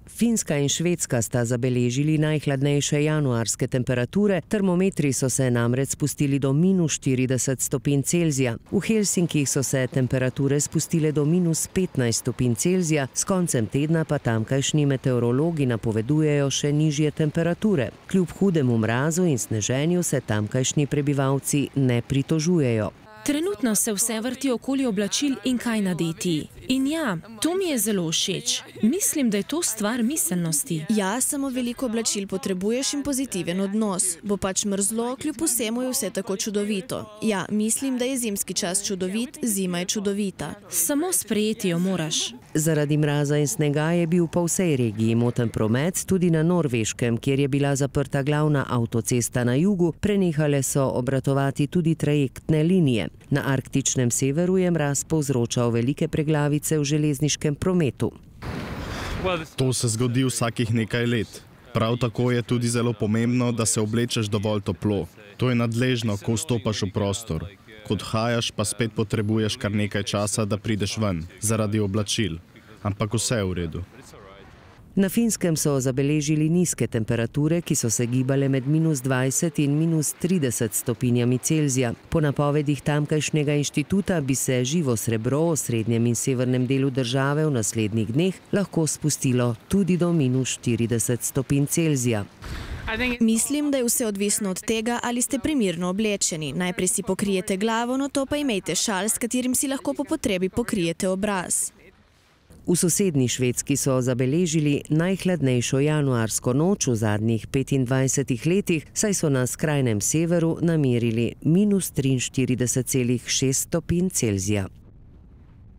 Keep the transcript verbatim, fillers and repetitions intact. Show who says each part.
Speaker 1: Finska in Švedska sta zabeležili najhladnejše januarske temperature, termometri so se namreč spustili do minus štirideset stopinj Celzija. V Helsinkih so se temperature spustile do minus petnajst stopinj Celzija, s koncem tedna pa tamkajšnji meteorologi napovedujejo še nižje temperature. Kljub hudemu mrazu in sneženju se tamkajšnji prebivalci ne pritožujejo.
Speaker 2: Trenutno se vse vrti okoli oblačil in kaj nadeti. In ja, to mi je zelo všeč. Mislim, da je to stvar miselnosti.
Speaker 3: Ja, samo veliko oblačil potrebuješ in pozitiven odnos. Bo pač mrzlo, kljub vsemu je vse tako čudovito. Ja, mislim, da je zimski čas čudovit, zima je čudovita.
Speaker 2: Samo sprejeti jo moraš.
Speaker 1: Zaradi mraza in snega je bil po vsej regiji moten promet, tudi na Norveškem, kjer je bila zaprta glavna avtocesta na jugu, prenehale so obratovati tudi trajektne linije. Na arktičnem severu je mraz povzročal velike preglavice v železniškem prometu.
Speaker 4: To se zgodi vsakih nekaj let. Prav tako je tudi zelo pomembno, da se oblečeš dovolj toplo. To je nadležno, ko vstopaš v prostor. Ko odhajaš, pa spet potrebuješ kar nekaj časa, da prideš ven, zaradi oblačil. Ampak vse je v redu.
Speaker 1: Na Finskem so zabeležili nizke temperature, ki so se gibale med minus dvajset in minus trideset stopinjami Celzija. Po napovedih tamkajšnjega inštituta bi se živo srebro v srednjem in severnem delu države v naslednjih dneh lahko spustilo tudi do minus štirideset stopinj Celzija.
Speaker 3: Mislim, da je vse odvisno od tega, ali ste primerno oblečeni. Najprej si pokrijete glavo, no to pa imejte šal, s katerim si lahko po potrebi pokrijete obraz.
Speaker 1: V sosednji Švedski so zabeležili najhladnejšo januarsko noč v zadnjih petindvajsetih letih, saj so na skrajnem severu namerili minus triinštirideset celih šest stopinj Celzija.